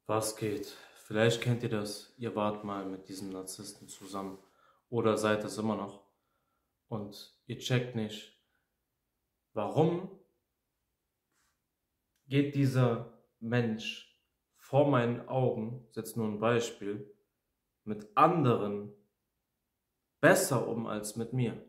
Was geht? Vielleicht kennt ihr das. Ihr wart mal mit diesem Narzissten zusammen oder seid es immer noch und ihr checkt nicht, warum geht dieser Mensch vor meinen Augen, ist jetzt nur ein Beispiel, mit anderen besser um als mit mir.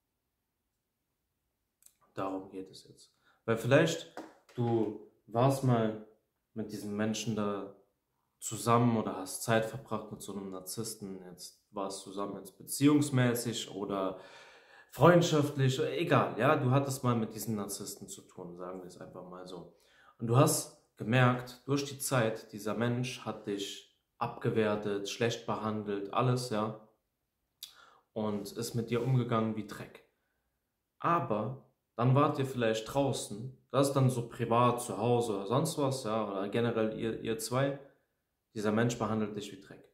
Darum geht es jetzt. Weil vielleicht du warst mal mit diesem Menschen da zusammen oder hast Zeit verbracht mit so einem Narzissten. Jetzt war es zusammen jetzt beziehungsmäßig oder freundschaftlich, egal, ja, du hattest mal mit diesem Narzissten zu tun, sagen wir es einfach mal so. Und du hast gemerkt, durch die Zeit, dieser Mensch hat dich abgewertet, schlecht behandelt, alles, ja, und ist mit dir umgegangen wie Dreck. Aber dann wart ihr vielleicht draußen, das ist dann so privat zu Hause oder sonst was, ja, oder generell ihr zwei, dieser Mensch behandelt dich wie Dreck.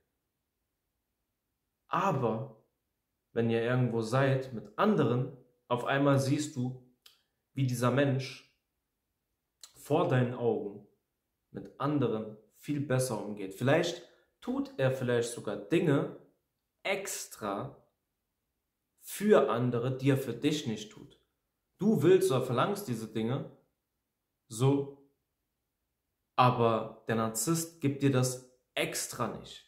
Aber wenn ihr irgendwo seid mit anderen, auf einmal siehst du, wie dieser Mensch vor deinen Augen mit anderen viel besser umgeht. Vielleicht tut er vielleicht sogar Dinge extra für andere, die er für dich nicht tut. Du willst oder verlangst diese Dinge, so, aber der Narzisst gibt dir das extra nicht.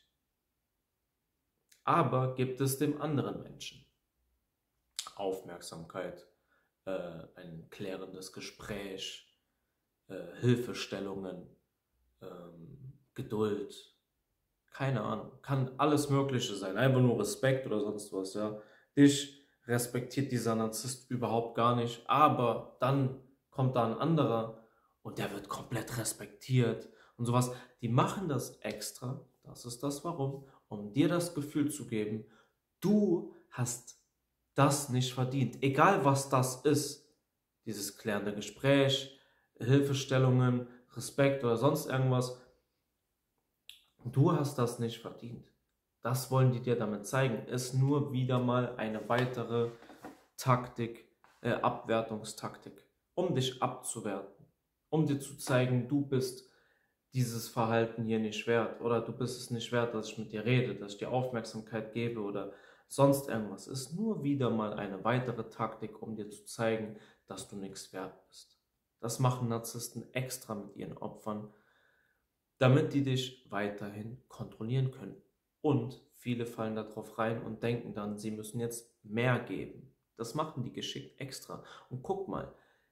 Aber gibt es dem anderen Menschen. Aufmerksamkeit, ein klärendes Gespräch, Hilfestellungen, Geduld, keine Ahnung, kann alles Mögliche sein, einfach nur Respekt oder sonst was, ja. Dich respektiert dieser Narzisst überhaupt gar nicht, aber dann kommt da ein anderer und der wird komplett respektiert und sowas. Die machen das extra, das ist das Warum, um dir das Gefühl zu geben, du hast das nicht verdient, egal was das ist, dieses klärende Gespräch, Hilfestellungen, Respekt oder sonst irgendwas, du hast das nicht verdient. Das wollen die dir damit zeigen. Ist nur wieder mal eine weitere Taktik, Abwertungstaktik, um dich abzuwerten, um dir zu zeigen, du bist dieses Verhalten hier nicht wert oder du bist es nicht wert, dass ich mit dir rede, dass ich dir Aufmerksamkeit gebe oder sonst irgendwas. Ist nur wieder mal eine weitere Taktik, um dir zu zeigen, dass du nichts wert bist. Das machen Narzissten extra mit ihren Opfern, damit die dich weiterhin kontrollieren können. Und viele fallen darauf rein und denken dann, sie müssen jetzt mehr geben. Das machen die geschickt extra. Und guck mal,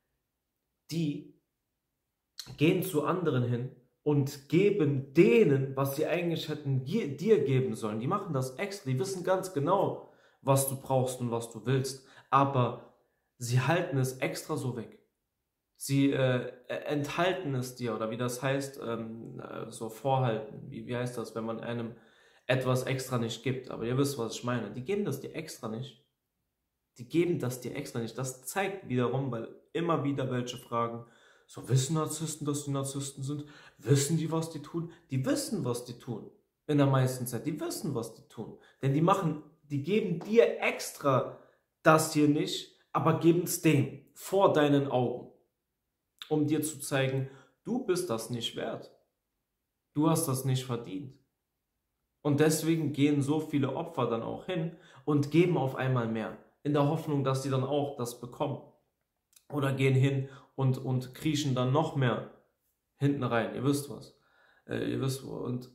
die gehen zu anderen hin und geben denen, was sie eigentlich hätten dir geben sollen. Die machen das extra, die wissen ganz genau, was du brauchst und was du willst. Aber sie halten es extra so weg. Sie enthalten es dir, oder wie das heißt, so vorhalten. Wie heißt das, wenn man einem etwas extra nicht gibt? Aber ihr wisst, was ich meine. Die geben das dir extra nicht. Die geben das dir extra nicht. Das zeigt wiederum, weil immer wieder welche fragen, so wissen Narzissten, dass die Narzissten sind? Wissen die, was die tun? Die wissen, was die tun. In der meisten Zeit. Die wissen, was die tun. Denn die geben dir extra das hier nicht, aber geben es dem vor deinen Augen, um dir zu zeigen, du bist das nicht wert. Du hast das nicht verdient. Und deswegen gehen so viele Opfer dann auch hin und geben auf einmal mehr, in der Hoffnung, dass sie dann auch das bekommen. Oder gehen hin und kriechen dann noch mehr hinten rein. Ihr wisst was. Ihr wisst wo. Und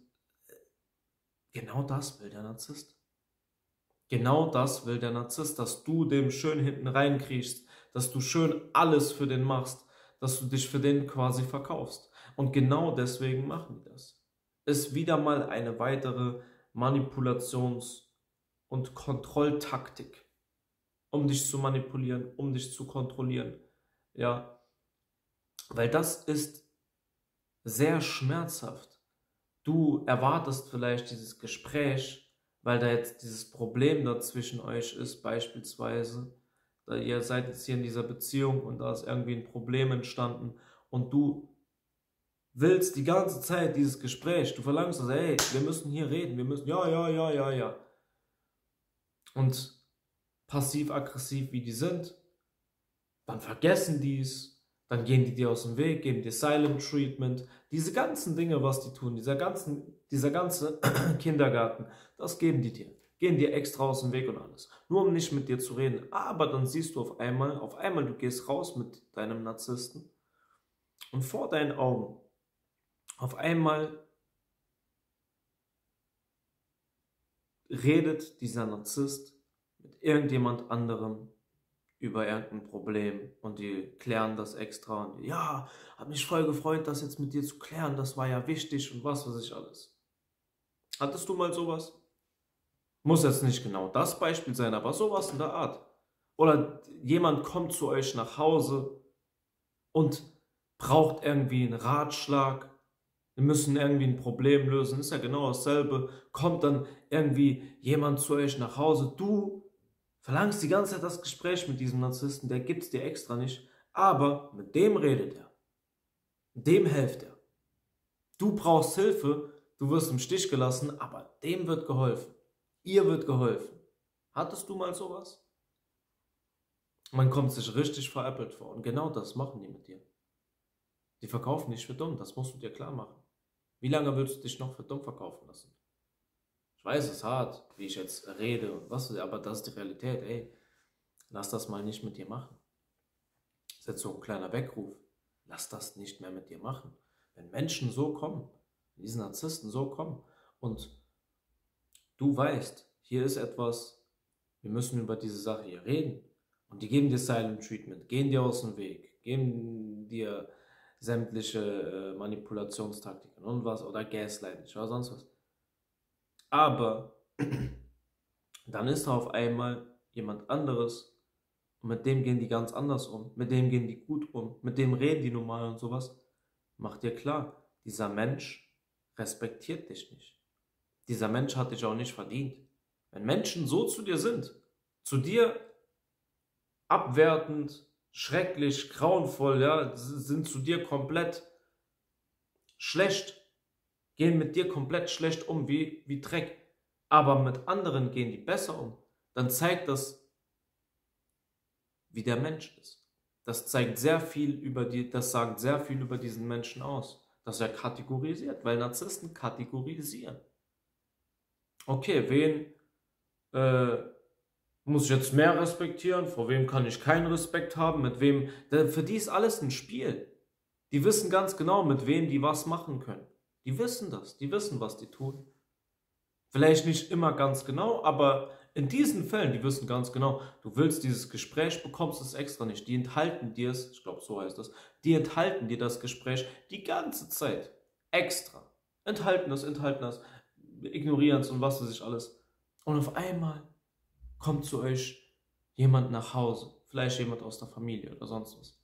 genau das will der Narzisst. Genau das will der Narzisst, dass du dem schön hinten reinkriechst, dass du schön alles für den machst, dass du dich für den quasi verkaufst. Und genau deswegen machen die das. Ist wieder mal eine weitere Manipulations- und Kontrolltaktik, um dich zu manipulieren, um dich zu kontrollieren. Ja, weil das ist sehr schmerzhaft. Du erwartest vielleicht dieses Gespräch, weil da jetzt dieses Problem da zwischen euch ist, beispielsweise. Da ihr seid jetzt hier in dieser Beziehung und da ist irgendwie ein Problem entstanden und du willst die ganze Zeit dieses Gespräch, du verlangst also, hey, wir müssen hier reden, wir müssen, ja, ja, ja, ja, ja. Und passiv-aggressiv wie die sind, dann vergessen die es, Dann gehen die dir aus dem Weg, geben dir Silent Treatment. Diese ganzen Dinge, was die tun, dieser ganze Kindergarten, das geben die dir. Gehen dir extra aus dem Weg und alles. Nur um nicht mit dir zu reden. Aber dann siehst du auf einmal, du gehst raus mit deinem Narzissten und vor deinen Augen, auf einmal redet dieser Narzisst mit irgendjemand anderem über irgendein Problem und die klären das extra und ja, hat mich voll gefreut, das jetzt mit dir zu klären, das war ja wichtig und was weiß ich alles. Hattest du mal sowas? Muss jetzt nicht genau das Beispiel sein, aber sowas in der Art. Oder jemand kommt zu euch nach Hause und braucht irgendwie einen Ratschlag. Wir müssen irgendwie ein Problem lösen, ist ja genau dasselbe. Kommt dann irgendwie jemand zu euch nach Hause, du verlangst die ganze Zeit das Gespräch mit diesem Narzissten, der gibt es dir extra nicht, aber mit dem redet er. Dem hilft er. Du brauchst Hilfe, du wirst im Stich gelassen, aber dem wird geholfen. Ihr wird geholfen. Hattest du mal sowas? Man kommt sich richtig veräppelt vor und genau das machen die mit dir. Die verkaufen dich für dumm, das musst du dir klar machen. Wie lange willst du dich noch für dumm verkaufen lassen? Ich weiß, es ist hart, wie ich jetzt rede und was, aber das ist die Realität. Ey, lass das mal nicht mit dir machen. Das ist jetzt so ein kleiner Weckruf. Lass das nicht mehr mit dir machen. Wenn Menschen so kommen, wenn diese Narzissten so kommen und du weißt, hier ist etwas, wir müssen über diese Sache hier reden und die geben dir Silent Treatment, gehen dir aus dem Weg, geben dir sämtliche Manipulationstaktiken und was oder Gaslighting oder sonst was. Aber dann ist da auf einmal jemand anderes und mit dem gehen die ganz anders um, mit dem gehen die gut um, mit dem reden die normal und sowas. Mach dir klar, dieser Mensch respektiert dich nicht. Dieser Mensch hat dich auch nicht verdient. Wenn Menschen so zu dir sind, zu dir abwertend, schrecklich, grauenvoll, ja, sind zu dir komplett schlecht, gehen mit dir komplett schlecht um, wie Dreck, aber mit anderen gehen die besser um, dann zeigt das, wie der Mensch ist. Das zeigt sehr viel über das sagt sehr viel über diesen Menschen aus, dass er kategorisiert, weil Narzissten kategorisieren. Okay, wen muss ich jetzt mehr respektieren? Vor wem kann ich keinen Respekt haben? Mit wem? Für die ist alles ein Spiel. Die wissen ganz genau, mit wem die was machen können. Die wissen das. Die wissen, was die tun. Vielleicht nicht immer ganz genau, aber in diesen Fällen, die wissen ganz genau, du willst dieses Gespräch, bekommst es extra nicht. Die enthalten dir es, ich glaube, so heißt das, die enthalten dir das Gespräch die ganze Zeit. Extra. Enthalten das, ignorieren es und was weiß ich alles. Und auf einmal kommt zu euch jemand nach Hause, vielleicht jemand aus der Familie oder sonst was.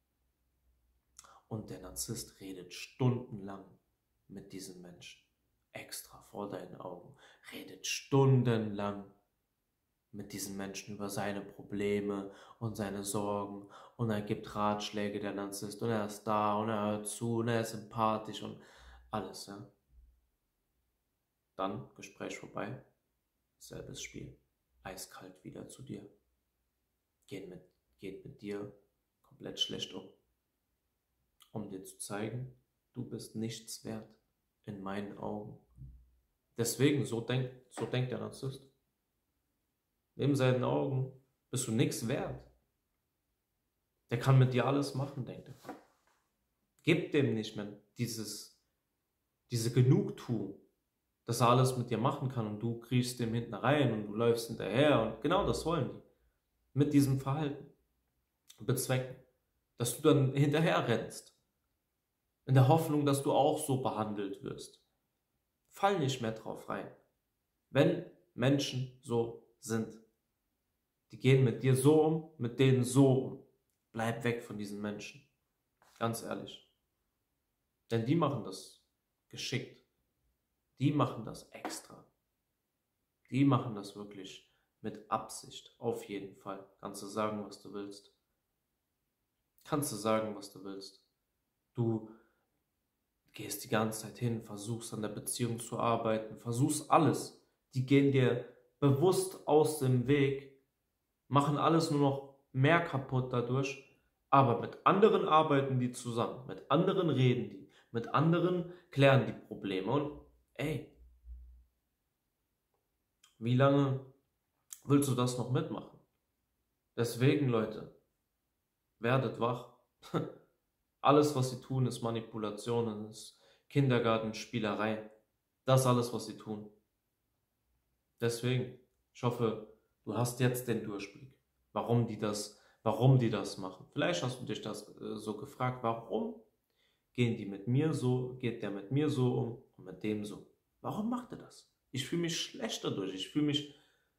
Und der Narzisst redet stundenlang mit diesem Menschen, extra vor deinen Augen, redet stundenlang mit diesem Menschen über seine Probleme und seine Sorgen und er gibt Ratschläge, der Narzisst, und er ist da und er hört zu und er ist sympathisch und alles, ja. Dann Gespräch vorbei, selbes Spiel. Eiskalt wieder zu dir. Geht mit dir komplett schlecht um dir zu zeigen, du bist nichts wert in meinen Augen. Deswegen, so denkt der Narzisst. Neben seinen Augen bist du nichts wert. Der kann mit dir alles machen, denkt er. Gib dem nicht mehr diese Genugtuung, dass er alles mit dir machen kann und du kriechst dem hinten rein und du läufst hinterher und genau das wollen die. Mit diesem Verhalten bezwecken, dass du dann hinterher rennst, in der Hoffnung, dass du auch so behandelt wirst. Fall nicht mehr drauf rein. Wenn Menschen so sind, die gehen mit dir so um, mit denen so um, bleib weg von diesen Menschen. Ganz ehrlich. Denn die machen das geschickt. Die machen das extra. Die machen das wirklich mit Absicht. Auf jeden Fall. Kannst du sagen, was du willst. Kannst du sagen, was du willst. Du gehst die ganze Zeit hin, versuchst an der Beziehung zu arbeiten, versuchst alles. Die gehen dir bewusst aus dem Weg, machen alles nur noch mehr kaputt dadurch, Aber mit anderen arbeiten die zusammen, mit anderen reden die, mit anderen klären die Probleme. Und ey, wie lange willst du das noch mitmachen? Deswegen, Leute, werdet wach. Alles, was sie tun, ist Manipulation, ist Kindergartenspielerei. Das alles, was sie tun. Deswegen, ich hoffe, du hast jetzt den Durchblick, warum die das machen. Vielleicht hast du dich das so gefragt, warum gehen die mit mir so, geht der mit mir so um und mit dem so. Warum macht er das? Ich fühle mich schlecht dadurch, ich fühle mich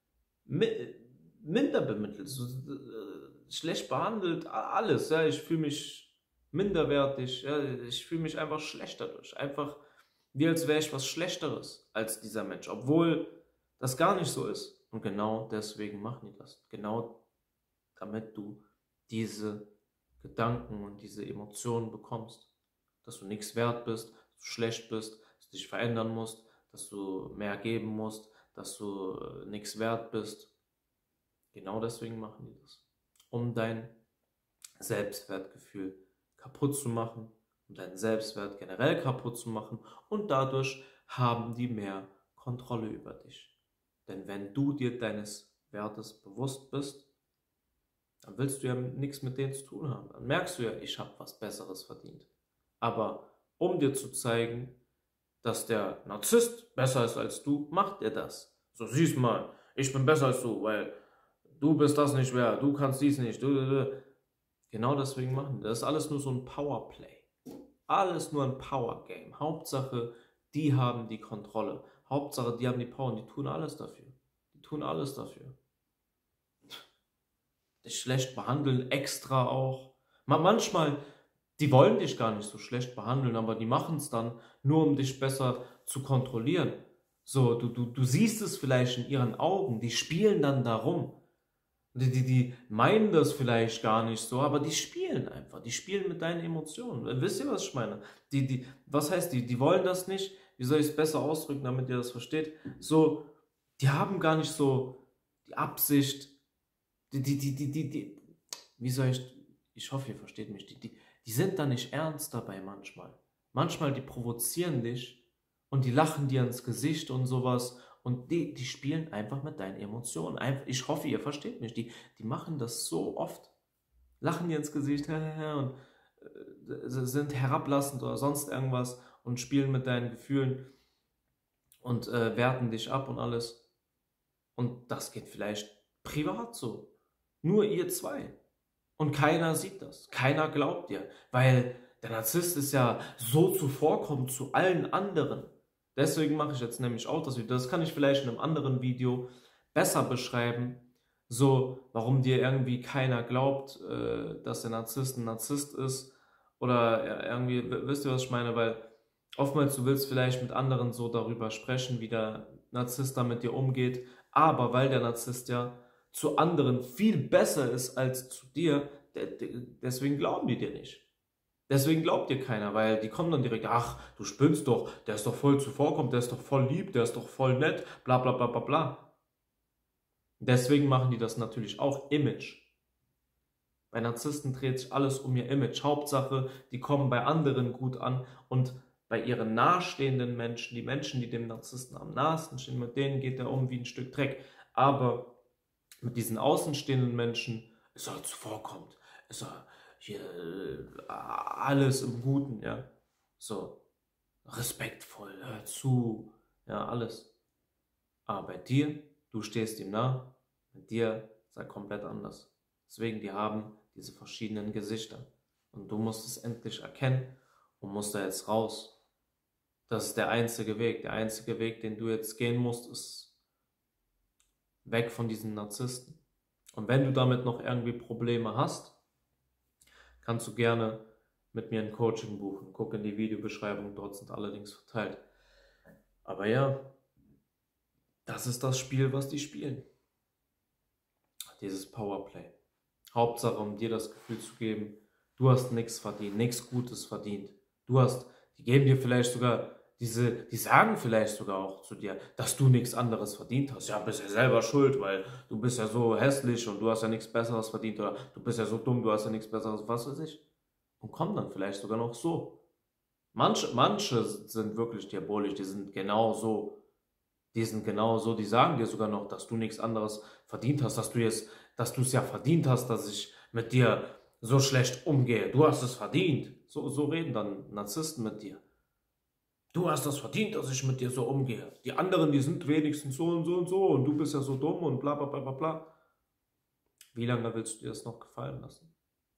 minder bemittelt, schlecht behandelt, alles. Ja, ich fühle mich minderwertig, ja, ich fühle mich einfach schlecht dadurch. Einfach wie als wäre ich was Schlechteres als dieser Mensch, obwohl das gar nicht so ist. Und genau deswegen machen die das. Genau damit du diese Gedanken und diese Emotionen bekommst. Dass du nichts wert bist, dass du schlecht bist, dass du dich verändern musst, dass du mehr geben musst, dass du nichts wert bist. Genau deswegen machen die das. Um dein Selbstwertgefühl kaputt zu machen, um deinen Selbstwert generell kaputt zu machen und dadurch haben die mehr Kontrolle über dich. Denn wenn du dir deines Wertes bewusst bist, dann willst du ja nichts mit denen zu tun haben. Dann merkst du ja, ich habe was Besseres verdient. Aber um dir zu zeigen, dass der Narzisst besser ist als du, macht er das. So, siehst mal, ich bin besser als du, weil du bist das nicht wert, du kannst dies nicht. Genau deswegen machen die. Das ist alles nur so ein Powerplay. Alles nur ein Power-Game. Hauptsache, die haben die Kontrolle. Hauptsache, die haben die Power und die tun alles dafür. Die tun alles dafür. Dich schlecht behandeln, extra auch. Manchmal, die wollen dich gar nicht so schlecht behandeln, aber die machen es dann, nur um dich besser zu kontrollieren. So, du siehst es vielleicht in ihren Augen, die spielen dann darum. Die meinen das vielleicht gar nicht so, aber die spielen einfach. Die spielen mit deinen Emotionen. Wisst ihr, was ich meine? Was heißt die? Die wollen das nicht. Wie soll ich es besser ausdrücken, damit ihr das versteht? So, die haben gar nicht so die Absicht, wie soll ich hoffe, ihr versteht mich, die sind da nicht ernst dabei manchmal. Manchmal, die provozieren dich und die lachen dir ins Gesicht und sowas und die spielen einfach mit deinen Emotionen. Ich hoffe, ihr versteht mich. Die machen das so oft. Lachen dir ins Gesicht und sind herablassend oder sonst irgendwas und spielen mit deinen Gefühlen und werten dich ab und alles. Und das geht vielleicht privat so. Nur ihr zwei. Und keiner sieht das. Keiner glaubt dir. Weil der Narzisst ist ja so zuvorkommend zu allen anderen. Deswegen mache ich jetzt nämlich auch das Video. Das kann ich vielleicht in einem anderen Video besser beschreiben. So, warum dir irgendwie keiner glaubt, dass der Narzisst ein Narzisst ist. Oder irgendwie, wisst ihr, was ich meine? Weil oftmals du willst vielleicht mit anderen so darüber sprechen, wie der Narzisst da mit dir umgeht. Aber weil der Narzisst ja zu anderen viel besser ist als zu dir, deswegen glauben die dir nicht. Deswegen glaubt dir keiner, weil die kommen dann direkt, ach, du spinnst doch, der ist doch voll zuvorkommend, der ist doch voll lieb, der ist doch voll nett, bla bla bla bla bla. Deswegen machen die das natürlich auch, Image. Bei Narzissten dreht sich alles um ihr Image. Hauptsache, die kommen bei anderen gut an und bei ihren nahestehenden Menschen, die Menschen, die dem Narzissten am nahesten stehen, mit denen geht er um wie ein Stück Dreck. Aber mit diesen außenstehenden Menschen ist er zuvorkommt, ist er hier alles im Guten, ja, so respektvoll, hör zu, ja, alles. Aber bei dir, du stehst ihm nah, mit dir ist er komplett anders. Deswegen, die haben diese verschiedenen Gesichter. Und du musst es endlich erkennen und musst da jetzt raus. Das ist der einzige Weg. Der einzige Weg, den du jetzt gehen musst, ist weg von diesen Narzissten. Und wenn du damit noch irgendwie Probleme hast, kannst du gerne mit mir ein Coaching buchen. Guck in die Videobeschreibung, dort sind alle Links verteilt. Aber ja, das ist das Spiel, was die spielen. Dieses Powerplay. Hauptsache, um dir das Gefühl zu geben, du hast nichts verdient, nichts Gutes verdient. Die geben dir vielleicht sogar Die sagen vielleicht sogar auch zu dir, dass du nichts anderes verdient hast. Ja, bist ja selber schuld, weil du bist ja so hässlich und du hast ja nichts Besseres verdient oder du bist ja so dumm, du hast ja nichts Besseres, was weiß ich. Und kommen dann vielleicht sogar noch so. Manche sind wirklich diabolisch, die sind genau so, die sagen dir sogar noch, dass du nichts anderes verdient hast, dass du es ja verdient hast, dass ich mit dir so schlecht umgehe. Du hast es verdient. So reden dann Narzissten mit dir. Du hast das verdient, dass ich mit dir so umgehe. Die anderen, die sind wenigstens so und so und so und du bist ja so dumm und bla bla bla bla bla. Wie lange willst du dir das noch gefallen lassen?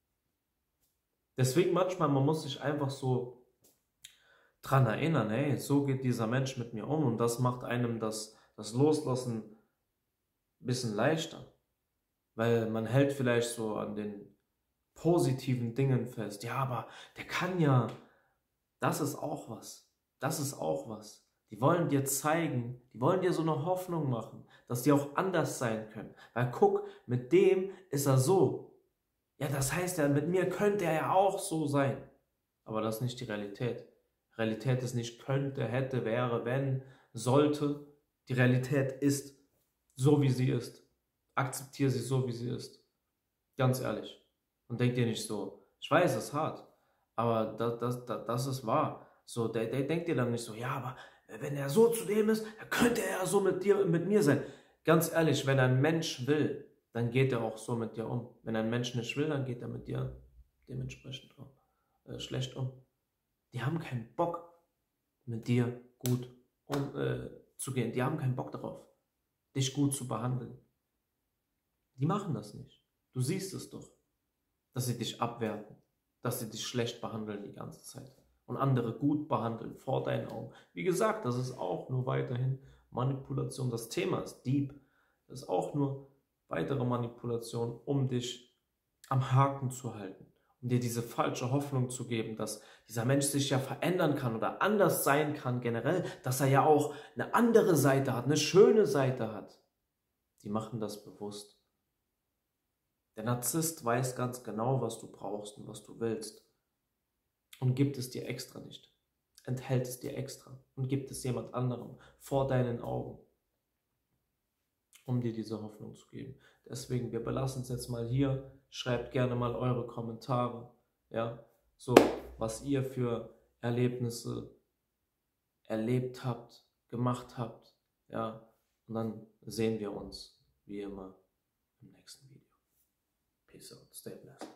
Deswegen manchmal, man muss sich einfach so dran erinnern, ey, so geht dieser Mensch mit mir um und das macht einem das Loslassen ein bisschen leichter. Weil man hält vielleicht so an den positiven Dingen fest. Ja, aber der kann ja, das ist auch was. Das ist auch was. Die wollen dir zeigen, die wollen dir so eine Hoffnung machen, dass die auch anders sein können. Weil guck, mit dem ist er so. Ja, das heißt ja, mit mir könnte er ja auch so sein. Aber das ist nicht die Realität. Realität ist nicht könnte, hätte, wäre, wenn, sollte. Die Realität ist so, wie sie ist. Akzeptiere sie so, wie sie ist. Ganz ehrlich. Und denk dir nicht so, ich weiß, es ist hart, aber das ist wahr. So, der denkt dir dann nicht so, ja, aber wenn er so zu dem ist, dann könnte er ja so mit mir sein. Ganz ehrlich, wenn ein Mensch will, dann geht er auch so mit dir um. Wenn ein Mensch nicht will, dann geht er mit dir dementsprechend schlecht um. Die haben keinen Bock, mit dir gut umzugehen. Die haben keinen Bock darauf, dich gut zu behandeln. Die machen das nicht. Du siehst es doch, dass sie dich abwerten, dass sie dich schlecht behandeln die ganze Zeit und andere gut behandeln vor deinen Augen. Wie gesagt, das ist auch nur weiterhin Manipulation. Das Thema ist Dieb. Das ist auch nur weitere Manipulation, um dich am Haken zu halten, um dir diese falsche Hoffnung zu geben, dass dieser Mensch sich ja verändern kann oder anders sein kann generell, dass er ja auch eine andere Seite hat, eine schöne Seite hat. Die machen das bewusst. Der Narzisst weiß ganz genau, was du brauchst und was du willst und gibt es dir extra nicht, enthält es dir extra und gibt es jemand anderem vor deinen Augen, um dir diese Hoffnung zu geben. Deswegen, wir belassen es jetzt mal hier. Schreibt gerne mal eure Kommentare, ja, so was ihr für Erlebnisse erlebt habt, gemacht habt, ja, und dann sehen wir uns wie immer im nächsten Video. Peace out, stay blessed.